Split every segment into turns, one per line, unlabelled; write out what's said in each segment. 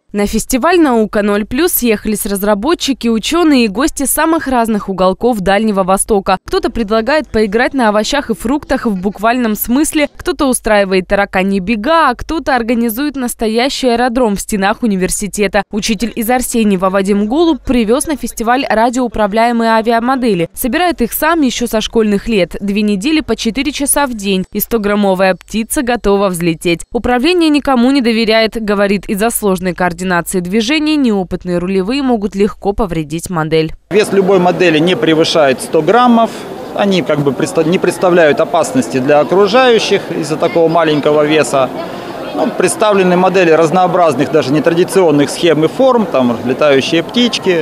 На фестиваль «Наука 0+» съехались разработчики, ученые и гости самых разных уголков Дальнего Востока. Кто-то предлагает поиграть на овощах и фруктах в буквальном смысле, кто-то устраивает тараканьи бега, а кто-то организует настоящий аэродром в стенах университета. Учитель из Арсеньева Вадим Голуб привез на фестиваль радиоуправляемые авиамодели. Собирает их сам еще со школьных лет. 2 недели по 4 часа в день. И 100-граммовая птица готова взлететь. Управление никому не доверяет, говорит, из-за сложной координации движений неопытные рулевые могут легко повредить модель.
Вес любой модели не превышает 100 граммов. Они не представляют опасности для окружающих из-за такого маленького веса. Представлены модели разнообразных, даже нетрадиционных схем и форм, там летающие птички.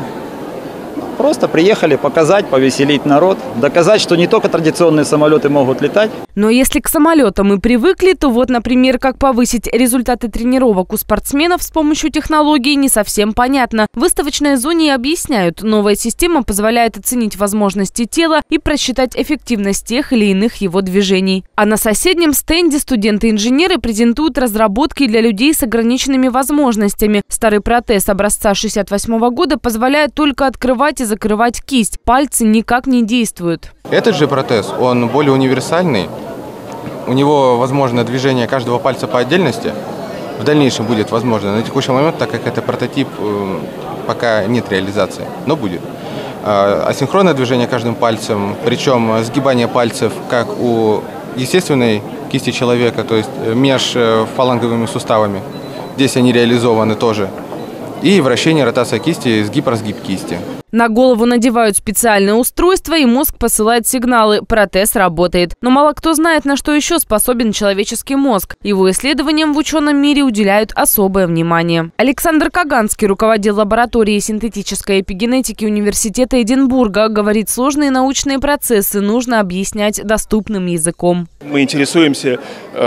Просто приехали показать, повеселить народ, доказать, что не только традиционные самолеты могут летать.
Но если к самолетам и привыкли, то вот, например, как повысить результаты тренировок у спортсменов с помощью технологий, не совсем понятно. В выставочной зоне и объясняют, новая система позволяет оценить возможности тела и просчитать эффективность тех или иных его движений. А на соседнем стенде студенты-инженеры презентуют разработки для людей с ограниченными возможностями. Старый протез образца 1968 года позволяет только открывать и закрывать кисть. Пальцы никак не действуют.
Этот же протез, он более универсальный. У него возможно движение каждого пальца по отдельности. В дальнейшем будет возможно. На текущий момент, так как это прототип, пока нет реализации, но будет. Асинхронное движение каждым пальцем, причем сгибание пальцев, как у естественной кисти человека, то есть межфаланговыми суставами. Здесь они реализованы тоже. И вращение, ротация кисти, сгиб-разгиб кисти.
На голову надевают специальное устройство, и мозг посылает сигналы. Протез работает. Но мало кто знает, на что еще способен человеческий мозг. Его исследованиям в ученом мире уделяют особое внимание. Александр Каганский, руководитель лаборатории синтетической эпигенетики Университета Эдинбурга, говорит, сложные научные процессы нужно объяснять доступным языком.
Мы интересуемся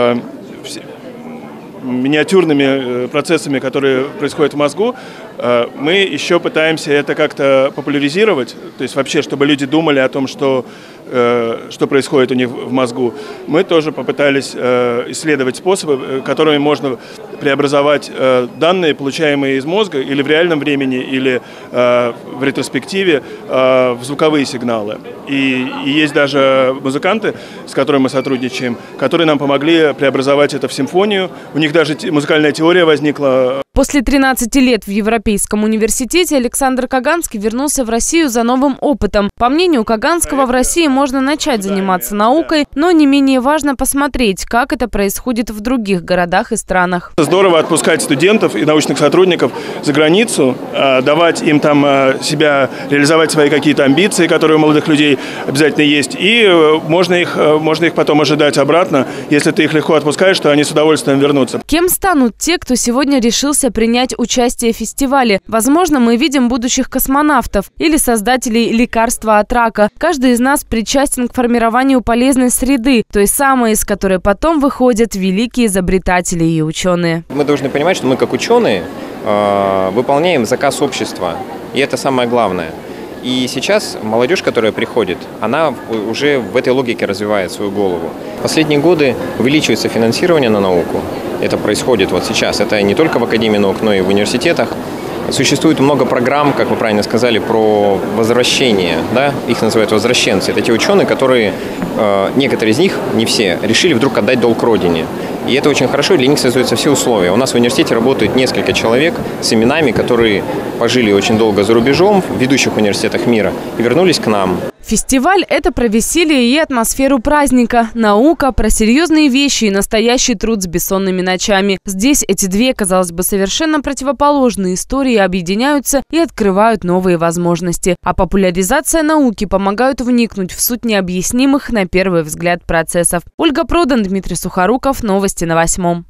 миниатюрными процессами, которые происходят в мозгу. Мы еще пытаемся это как-то популяризировать, то есть вообще, чтобы люди думали о том, что происходит у них в мозгу. Мы тоже попытались исследовать способы, которыми можно преобразовать данные, получаемые из мозга, или в реальном времени, или в ретроспективе, в звуковые сигналы. И есть даже музыканты, с которыми мы сотрудничаем, которые нам помогли преобразовать это в симфонию. У них даже музыкальная теория возникла.
После 13 лет в Европейском университете Александр Каганский вернулся в Россию за новым опытом. По мнению Каганского, в России можно начать заниматься наукой, но не менее важно посмотреть, как это происходит в других городах и странах.
Здорово отпускать студентов и научных сотрудников за границу, давать им там себя, реализовать свои какие-то амбиции, которые у молодых людей обязательно есть. И можно их потом ожидать обратно. Если ты их легко отпускаешь, то они с удовольствием вернутся.
Кем станут те, кто сегодня решился принять участие в фестивале? Возможно, мы видим будущих космонавтов или создателей лекарства от рака. Каждый из нас причастен к формированию полезной среды, той самой, из которой потом выходят великие изобретатели и ученые.
Мы должны понимать, что мы, как ученые, выполняем заказ общества, и это самое главное. И сейчас молодежь, которая приходит, она уже в этой логике развивает свою голову. В последние годы увеличивается финансирование на науку. Это происходит вот сейчас. Это не только в Академии наук, но и в университетах. Существует много программ, как вы правильно сказали, про возвращение. Да? Их называют возвращенцы. Это те ученые, которые, некоторые из них, не все, решили вдруг отдать долг родине. И это очень хорошо, для них создаются все условия. У нас в университете работает несколько человек с именами, которые пожили очень долго за рубежом в ведущих университетах мира и вернулись к нам.
Фестиваль – это про веселье и атмосферу праздника. Наука про серьезные вещи и настоящий труд с бессонными ночами. Здесь эти две, казалось бы, совершенно противоположные истории объединяются и открывают новые возможности. А популяризация науки помогают вникнуть в суть необъяснимых на первый взгляд процессов. Ольга Продан, Дмитрий Сухоруков. Новости на 8.